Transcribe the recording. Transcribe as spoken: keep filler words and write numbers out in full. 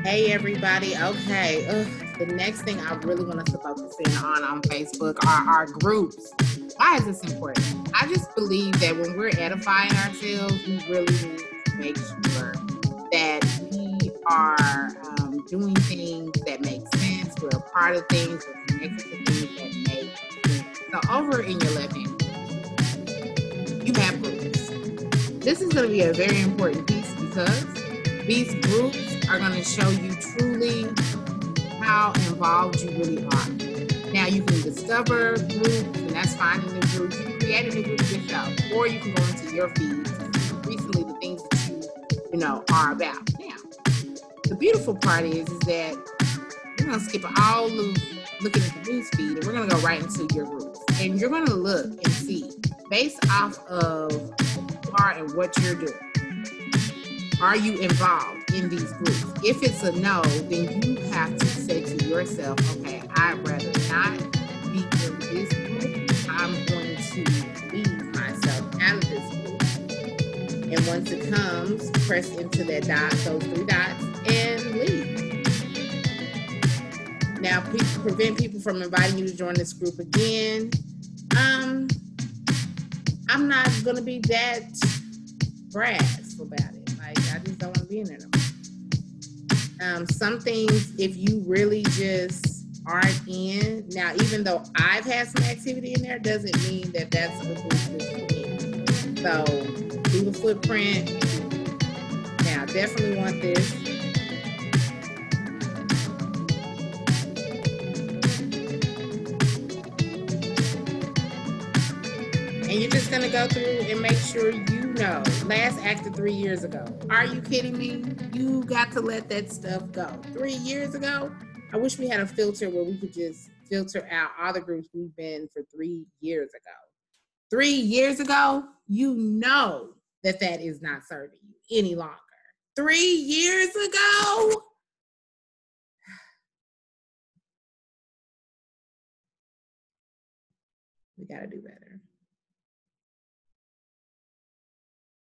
Hey everybody. Okay. Ugh, the next thing I really want us to focus in on on Facebook are our groups. Why is this important? I just believe that when we're edifying ourselves, we really need to make sure that we are um, doing things that make sense. We're a part of things. We're connected to things that make sense. So over in your left hand, you have groups. This is going to be a very important piece because these groups are going to show you truly how involved you really are. Now you can discover groups, and that's finding new groups. You can create a new group yourself, or you can go into your feed to see recently the things that you, you know, are about. Now, the beautiful part is, is that we're gonna skip all of looking at the news feed, and we're gonna go right into your groups, and you're gonna look and see based off of who you are and what you're doing. Are you involved in these groups? If it's a no, then you have to say to yourself, okay, I'd rather not be in this group. I'm going to leave myself out of this group. And once it comes, press into that dot, those three dots, and leave. Now, pe- prevent people from inviting you to join this group again. Um, I'm not going to be that brass about it. Like, I just don't want to be in there no more. Um, some things, if you really just aren't in, now, even though I've had some activity in there, doesn't mean that that's a group for me. So, leave a footprint. Now, definitely want this. And you're just going to go through and make sure you know. Last acted three years ago. Are you kidding me? You got to let that stuff go. Three years ago? I wish we had a filter where we could just filter out all the groups we've been for three years ago. Three years ago, you know that that is not serving you any longer. Three years ago? We got to do better.